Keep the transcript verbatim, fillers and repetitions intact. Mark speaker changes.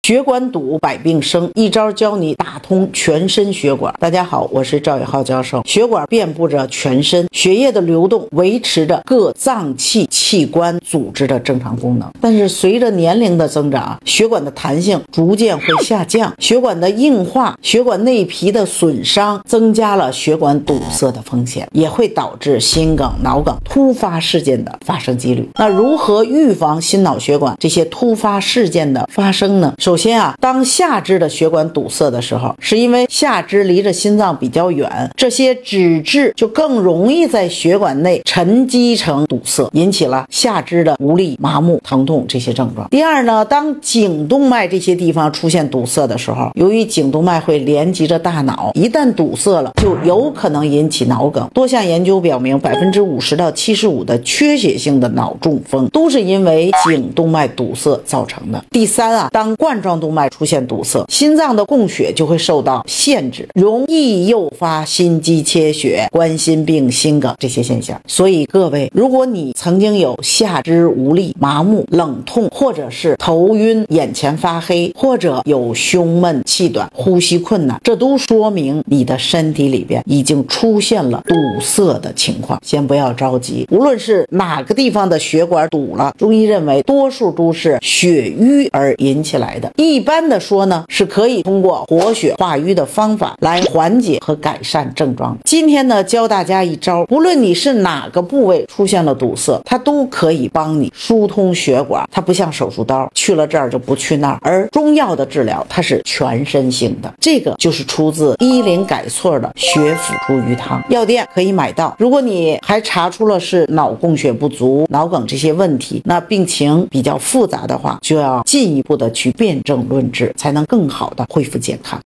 Speaker 1: 血管堵，百病生，一招教你打通全身血管。大家好，我是赵宇浩教授。血管遍布着全身，血液的流动维持着各脏器、器官、组织的正常功能。但是随着年龄的增长，血管的弹性逐渐会下降，血管的硬化、血管内皮的损伤，增加了血管堵塞的风险，也会导致心梗、脑梗突发事件的发生几率。那如何预防心脑血管这些突发事件的发生呢？首先啊，当下肢的血管堵塞的时候，是因为下肢离着心脏比较远，这些脂质就更容易在血管内沉积成堵塞，引起了下肢的无力、麻木、疼痛这些症状。第二呢，当颈动脉这些地方出现堵塞的时候，由于颈动脉会连接着大脑，一旦堵塞了，就有可能引起脑梗。多项研究表明，百分之五十到七十五的缺血性的脑中风都是因为颈动脉堵塞造成的。第三啊，当冠状动脉出现堵塞，心脏的供血就会受到限制，容易诱发心肌缺血、冠心病、心梗这些现象。所以各位，如果你曾经有下肢无力、麻木、冷痛，或者是头晕、眼前发黑，或者有胸闷、气短、呼吸困难，这都说明你的身体里边已经出现了堵塞的情况。先不要着急，无论是哪个地方的血管堵了，中医认为多数都是血瘀而引起来的。一般的说呢，是可以通过活血化瘀的方法来缓解和改善症状。今天呢，教大家一招，不论你是哪个部位出现了堵塞，它都可以帮你疏通血管。它不像手术刀，去了这儿就不去那儿，而中药的治疗它是全身性的。这个就是出自医林改错的血辅助鱼汤，药店可以买到。如果你还查出了是脑供血不足、脑梗这些问题，那病情比较复杂的话，就要进一步的去辨证论治，才能更好的恢复健康。